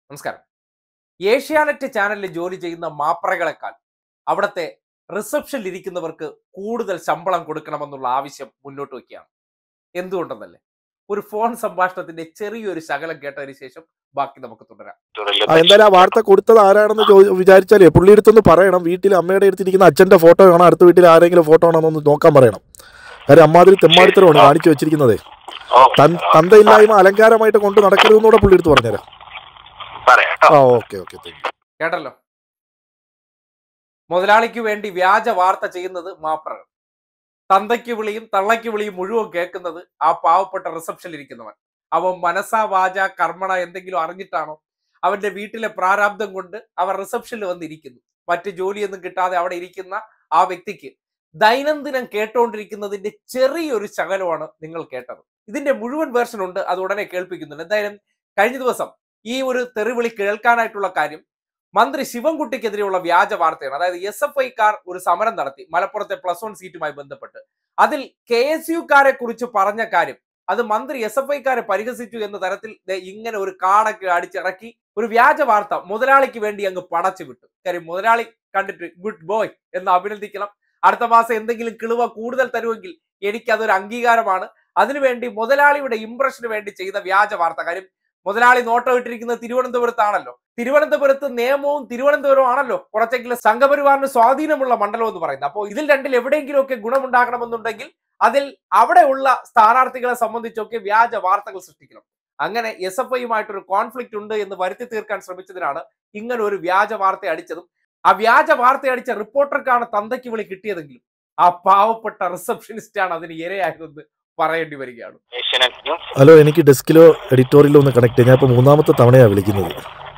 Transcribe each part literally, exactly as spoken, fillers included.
നമസ്കാരം. ഏഷ്യാനെറ്റ് ചാനലിൽ ജോലി ചെയ്യുന്ന മാപ്രകളെക്കാൾ അവിടുത്തെ റിസപ്ഷനിൽ ഇരിക്കുന്നവർക്ക് കൂടുതൽ ശമ്പളം കൊടുക്കണമെന്നുള്ള ആവശ്യം മുന്നോട്ട് വയ്ക്കുകയാണ്. എന്തുകൊണ്ടെന്നല്ലേ, ഒരു ഫോൺ സംഭാഷണത്തിന്റെ ചെറിയൊരു ശകലം കേട്ടതിന് ശേഷം ബാക്കി നമുക്ക് തുടരാം. എന്തായാലും ആ വാർത്ത കൊടുത്തത് ആരാണെന്ന് വിചാരിച്ചാലേ പുള്ളി അടുത്തൊന്ന് പറയണം. വീട്ടിൽ അമ്മയുടെ അടുത്തിരിക്കുന്ന അച്ഛൻ്റെ ഫോട്ടോ ആണോ, അടുത്ത വീട്ടിൽ ആരെങ്കിലും ഫോട്ടോ ആണോ എന്നൊന്ന് നോക്കാൻ പറയണം. കാര്യം അമ്മാതിരി തെമ്മാടിത്തരമാണ് കാണിച്ചു വെച്ചിരിക്കുന്നത്. തന്തയില്ലായ്മ അലങ്കാരമായിട്ട് കൊണ്ട് നടക്കരുതെന്നൂടെ പുള്ളി എടുത്ത് പറഞ്ഞുതരാം. ആ ഓക്കെ ഓക്കെ കേട്ടല്ലോ. മുതലാളിക്ക് വേണ്ടി വ്യാജ വാർത്ത ചെയ്യുന്നത് മാപ്രകൾ, തന്തയ്ക്ക് വിളിയും തള്ളയ്ക്ക് വിളിയും മുഴുവൻ കേൾക്കുന്നത് ആ പാവപ്പെട്ട റിസപ്ഷനിൽ ഇരിക്കുന്നവൻ. അവൻ മനസാ വാച കർമ്മണ എന്തെങ്കിലും അറിഞ്ഞിട്ടാണോ, അവന്റെ വീട്ടിലെ പ്രാരാബ്ദം കൊണ്ട് അവർ റിസപ്ഷനിൽ വന്നിരിക്കുന്നു. മറ്റു ജോലിയൊന്നും കിട്ടാതെ അവിടെ ഇരിക്കുന്ന ആ വ്യക്തിക്ക് ദൈനംദിനം കേട്ടോണ്ടിരിക്കുന്നതിന്റെ ചെറിയൊരു ശകലമാണ് നിങ്ങൾ കേട്ടത്. ഇതിന്റെ മുഴുവൻ വേർഷൻ ഉണ്ട്, അത് ഉടനെ കേൾപ്പിക്കുന്നുണ്ട്. എന്തായാലും കഴിഞ്ഞ ദിവസം ഈ ഒരു തെറിവിളി കേൾക്കാനായിട്ടുള്ള കാര്യം മന്ത്രി ശിവൻകുട്ടിക്കെതിരെയുള്ള വ്യാജ വാർത്തയാണ്. അതായത് എസ് എഫ് ഐക്കാർ ഒരു സമരം നടത്തി മലപ്പുറത്തെ പ്ലസ് വൺ സീറ്റുമായി ബന്ധപ്പെട്ട്. അതിൽ കെ എസ് യുക്കാരെ കുറിച്ച് പറഞ്ഞ കാര്യം അത് മന്ത്രി എസ് എഫ് ഐക്കാരെ പരിഹസിച്ചു എന്ന തരത്തിൽ ഇങ്ങനെ ഒരു കാടൊക്കെ അടിച്ചിറക്കി ഒരു വ്യാജ വാർത്ത മുതലാളിക്ക് വേണ്ടി അങ്ങ് പടച്ചു വിട്ടു. കാര്യം മുതലാളി കണ്ടിട്ട് ഗുഡ് ബോയ് എന്ന് അഭിനന്ദിക്കണം. അടുത്ത മാസം എന്തെങ്കിലും കിളുവ കൂടുതൽ തരുമെങ്കിൽ എനിക്കതൊരു അംഗീകാരമാണ്. അതിനുവേണ്ടി മുതലാളിയുടെ ഇംപ്രഷന് വേണ്ടി ചെയ്ത വ്യാജ വാർത്ത. കാര്യം മുതലാളി നോട്ടം ഇട്ടിരിക്കുന്നത് തിരുവനന്തപുരത്താണല്ലോ. തിരുവനന്തപുരത്ത് നിയമവും തിരുവനന്തപുരവും ആണല്ലോ കുറച്ചെങ്കിലും സംഘപരിവാറിന് സ്വാധീനമുള്ള മണ്ഡലം എന്ന് പറയുന്നത്. അപ്പോൾ ഇതിൽ രണ്ടിൽ എവിടെയെങ്കിലും ഒക്കെ ഗുണമുണ്ടാകണമെന്നുണ്ടെങ്കിൽ അതിൽ അവിടെ ഉള്ള സ്ഥാനാർത്ഥികളെ സംബന്ധിച്ചൊക്കെ വ്യാജ വാർത്തകൾ സൃഷ്ടിക്കണം. അങ്ങനെ എസ് എഫ് ഐയുമായിട്ടൊരു കോൺഫ്ലിക്റ്റ് ഉണ്ട് എന്ന് വരുത്തി തീർക്കാൻ ശ്രമിച്ചതിനാണ് ഇങ്ങനെ ഒരു വ്യാജ വാർത്ത അടിച്ചതും. ആ വ്യാജ വാർത്ത അടിച്ച റിപ്പോർട്ടർക്കാണ് തന്തയ്ക്ക് വിളി കിട്ടിയതെങ്കിലും ആ പാവപ്പെട്ട റിസപ്ഷനിസ്റ്റാണ് അതിന് ഇരയായതെന്ന് പറയേണ്ടി വരികയാണ്. ഹലോ, എനിക്ക് ഡെസ്കിലോ എഡിറ്റോറിയലോ ഒന്ന് കണക്ട് ചെയ്യാം. ഞാൻ ഇപ്പോൾ മൂന്നാമത്തെ തവണയാണ് വിളിക്കുന്നത്.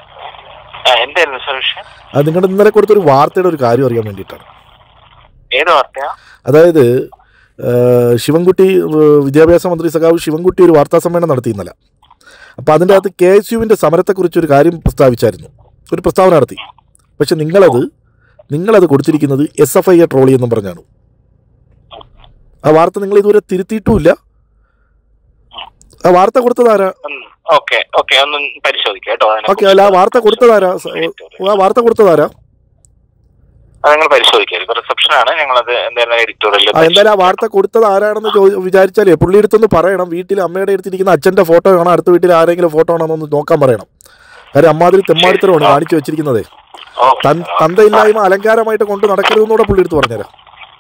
അത് നിങ്ങളുടെ ഇന്നലെ കൊടുത്തൊരു വാർത്തയുടെ ഒരു കാര്യം അറിയാൻ വേണ്ടിയിട്ടാണ്. അതായത് ശിവൻകുട്ടി, വിദ്യാഭ്യാസ മന്ത്രി സഖാവ് ശിവൻകുട്ടി ഒരു വാർത്താ സമ്മേളനം നടത്തി ഇന്നലെ. അപ്പോൾ അതിൻ്റെ അകത്ത് കെ എസ് യുവിൻ്റെ സമരത്തെക്കുറിച്ച് ഒരു കാര്യം പ്രസ്താവിച്ചായിരുന്നു, ഒരു പ്രസ്താവന നടത്തി. പക്ഷെ നിങ്ങളത് നിങ്ങളത് കൊടുത്തിരിക്കുന്നത് എസ് എഫ് ഐയെ ട്രോളി എന്നും പറഞ്ഞാണ്. ആ വാർത്ത നിങ്ങൾ ഇതുവരെ തിരുത്തിയിട്ടുമില്ല. ആ വാർത്ത കൊടുത്തതാരാ? ഓക്കെ അല്ല, ആ വാർത്ത കൊടുത്തതാരാ? ആ വാർത്ത കൊടുത്തതാരാ? എന്തായാലും ആ വാർത്ത കൊടുത്തത് ആരാണെന്ന് വിചാരിച്ചാലേ പുള്ളി അടുത്തൊന്ന് പറയണം. വീട്ടിൽ അമ്മയുടെ അടുത്തിരിക്കുന്ന അച്ഛൻ്റെ ഫോട്ടോ ആണോ, അടുത്ത വീട്ടിൽ ആരെങ്കിലും ഫോട്ടോ ആണോ എന്നൊന്ന് നോക്കാൻ പറയണം. കാര്യം അമ്മാതിരി തെമ്മാടിത്തരമാണ് കാണിച്ചു വെച്ചിരിക്കുന്നത്. തന്തയില്ലായ്മ അലങ്കാരമായിട്ട് കൊണ്ട് നടക്കരുതെന്നൂടെ പുള്ളി എടുത്ത് പറഞ്ഞുതരാം.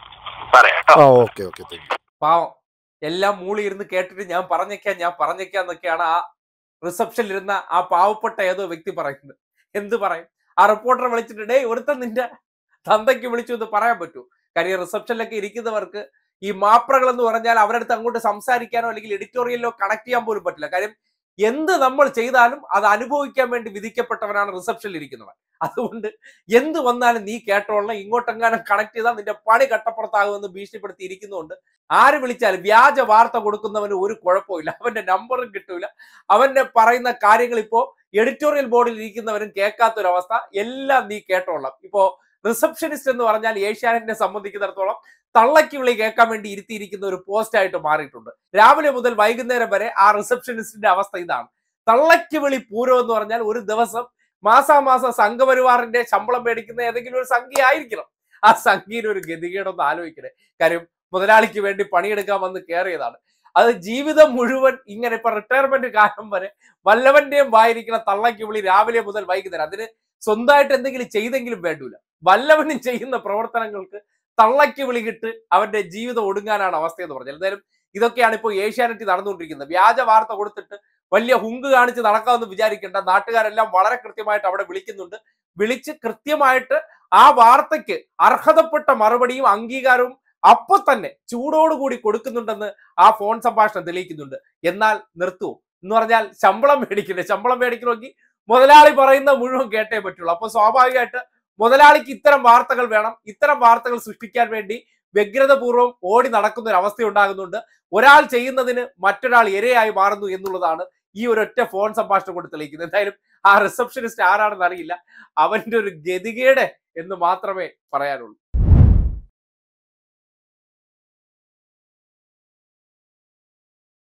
ആ ഓക്കെ ഓക്കെ പാവം എല്ലാം മൂളി ഇരുന്ന് കേട്ടിട്ട് ഞാൻ പറഞ്ഞേക്കാം ഞാൻ പറഞ്ഞേക്കാന്നൊക്കെയാണ് ആ റിസപ്ഷനിൽ ഇരുന്ന ആ പാവപ്പെട്ട ഏതോ വ്യക്തി പറയുന്നത്. എന്ത് പറയും? ആ റിപ്പോർട്ടറെ വിളിച്ചിട്ട് ഡേ ഒരുത്തൻ നിന്റെ തന്തയ്ക്ക് വിളിച്ചു എന്ന് പറയാൻ പറ്റൂ? കാര്യം റിസപ്ഷനിലൊക്കെ ഇരിക്കുന്നവർക്ക് ഈ മാപ്രകൾ എന്ന് പറഞ്ഞാൽ അവരടുത്ത് അങ്ങോട്ട് സംസാരിക്കാനോ അല്ലെങ്കിൽ എഡിറ്റോറിയലിലോ കണക്ട് ചെയ്യാൻ പോലും പറ്റില്ല. കാര്യം എന്ത് നമ്മൾ ചെയ്താലും അത് അനുഭവിക്കാൻ വേണ്ടി വിധിക്കപ്പെട്ടവനാണ് റിസപ്ഷനിൽ ഇരിക്കുന്നവൻ. അതുകൊണ്ട് എന്ത് വന്നാലും നീ കേട്ടോളണം, ഇങ്ങോട്ടെങ്ങാനും കണക്ട് ചെയ്താൽ നിന്റെ പണി കട്ടപ്പുറത്താകുമെന്ന് ഭീഷണിപ്പെടുത്തി ഇരിക്കുന്നുണ്ട്. ആര് വിളിച്ചാലും വ്യാജ വാർത്ത കൊടുക്കുന്നവന് ഒരു കുഴപ്പമില്ല, അവന്റെ നമ്പറും കിട്ടൂല. അവന്റെ പറയുന്ന കാര്യങ്ങൾ ഇപ്പോ എഡിറ്റോറിയൽ ബോർഡിൽ ഇരിക്കുന്നവരും കേൾക്കാത്തൊരവസ്ഥ. എല്ലാം നീ കേട്ടോളാം. ഇപ്പോ റിസപ്ഷനിസ്റ്റ് എന്ന് പറഞ്ഞാൽ ഏഷ്യാനെറ്റിനെ സംബന്ധിക്കുന്നിടത്തോളം തള്ളയ്ക്ക് വിളി കേൾക്കാൻ വേണ്ടി ഇരുത്തിയിരിക്കുന്ന ഒരു പോസ്റ്റ് ആയിട്ട് മാറിയിട്ടുണ്ട്. രാവിലെ മുതൽ വൈകുന്നേരം വരെ ആ റിസപ്ഷനിസ്റ്റിന്റെ അവസ്ഥ ഇതാണ്. തള്ളയ്ക്ക് വിളി പൂരം എന്ന് പറഞ്ഞാൽ ഒരു ദിവസം മാസാമാസം സംഘപരിവാറിന്റെ ശമ്പളം മേടിക്കുന്ന ഏതെങ്കിലും ഒരു സംഖ്യ ആയിരിക്കണം. ആ സംഖ്യയുടെ ഒരു ഗതികേടൊന്ന് ആലോചിക്കണേ. കാര്യം മുതലാളിക്ക് വേണ്ടി പണിയെടുക്കാൻ വന്ന് കയറിയതാണ്. അത് ജീവിതം മുഴുവൻ ഇങ്ങനെ ഇപ്പൊ റിട്ടയർമെന്റ് കാലം വരെ വല്ലവന്റെയും വായിരിക്കുന്ന തള്ളയ്ക്ക് വിളി രാവിലെ മുതൽ വൈകുന്നേരം. അതിന് സ്വന്തമായിട്ട് എന്തെങ്കിലും ചെയ്തെങ്കിലും വേണ്ടൂല. വല്ലവനും ചെയ്യുന്ന പ്രവർത്തനങ്ങൾക്ക് തള്ളയ്ക്ക് വിളി കിട്ട് അവന്റെ ജീവിതം ഒടുങ്ങാനാണ് അവസ്ഥ എന്ന് പറഞ്ഞാൽ. എന്തായാലും ഇതൊക്കെയാണ് ഇപ്പോൾ ഏഷ്യാനെറ്റ് നടന്നുകൊണ്ടിരിക്കുന്നത്. വ്യാജ വാർത്ത കൊടുത്തിട്ട് വലിയ ഹുങ്ക് കാണിച്ച് നടക്കാമെന്ന് വിചാരിക്കേണ്ട. നാട്ടുകാരെല്ലാം വളരെ കൃത്യമായിട്ട് അവിടെ വിളിക്കുന്നുണ്ട്. വിളിച്ച് കൃത്യമായിട്ട് ആ വാർത്തയ്ക്ക് അർഹതപ്പെട്ട മറുപടിയും അംഗീകാരവും അപ്പൊ തന്നെ ചൂടോടുകൂടി കൊടുക്കുന്നുണ്ടെന്ന് ആ ഫോൺ സംഭാഷണം തെളിയിക്കുന്നുണ്ട്. എന്നാൽ നിർത്തുവോ എന്ന് പറഞ്ഞാൽ ശമ്പളം മേടിക്കണ്ടേ? ശമ്പളം മേടിക്കണമെങ്കിൽ മുതലാളി പറയുന്ന മുഴുവൻ കേട്ടേ പറ്റുള്ളൂ. അപ്പൊ സ്വാഭാവികമായിട്ട് മുതലാളിക്ക് ഇത്തരം വാർത്തകൾ വേണം. ഇത്തരം വാർത്തകൾ സൃഷ്ടിക്കാൻ വേണ്ടി വ്യഗ്രതപൂർവ്വം ഓടി നടക്കുന്ന ഒരു അവസ്ഥ ഉണ്ടാകുന്നുണ്ട്. ഒരാൾ ചെയ്യുന്നതിന് മറ്റൊരാൾ ഇരയായി മാറുന്നു എന്നുള്ളതാണ് ഈ ഒരൊറ്റ ഫോൺ സംഭാഷണം കൊണ്ട് തെളിയിക്കുന്നത്. എന്തായാലും ആ റിസപ്ഷനിസ്റ്റ് ആരാണെന്ന് അറിയില്ല. അവന്റെ ഒരു ഗതികേട് എന്ന് മാത്രമേ പറയാനുള്ളൂ.